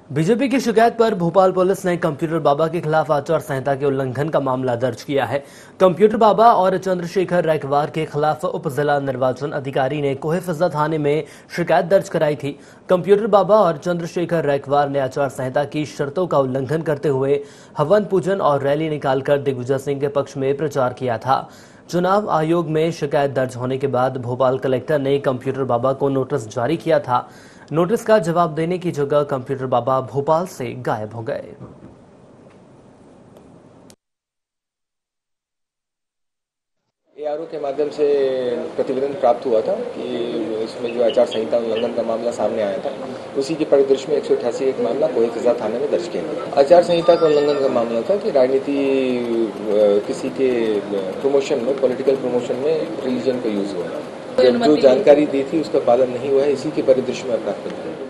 BJP की शिकायत पर भोपाल पुलिस ने कंप्यूटर बाबा के खिलाफ आचार संहिता के उल्लंघन का मामला दर्ज किया है। कंप्यूटर बाबा और चंद्रशेखर रैकवार के खिलाफ उप जिला निर्वाचन अधिकारी ने कोहे-फिजा थाने में शिकायत दर्ज कराई थी। कंप्यूटर बाबा और चंद्रशेखर रैकवार ने आचार संहिता की शर्तों का उल्लंघन करते हुए हवन पूजन और रैली निकालकर दिग्विजय सिंह के पक्ष में प्रचार किया था। चुनाव आयोग में शिकायत दर्ज होने के बाद भोपाल कलेक्टर ने कंप्यूटर बाबा को नोटिस जारी किया था। नोटिस का जवाब देने की जगह कंप्यूटर बाबा भोपाल से गायब हो गए। एआरओ के माध्यम से प्रतिवेदन प्राप्त हुआ था कि इसमें जो आचार संहिता उल्लंघन का मामला सामने आया था, उसी के परिदृश्य में 188 एक मामला कोहे-फिजा थाने में दर्ज किया गया। आचार संहिता का उल्लंघन का मामला था कि राजनीति किसी के प्रमोशन में, पॉलिटिकल प्रमोशन में रिलीजन का यूज हुआ। जो जानकारी दी थी उसका पालन नहीं हुआ है, इसी के परिदृश्य में अपराध किया।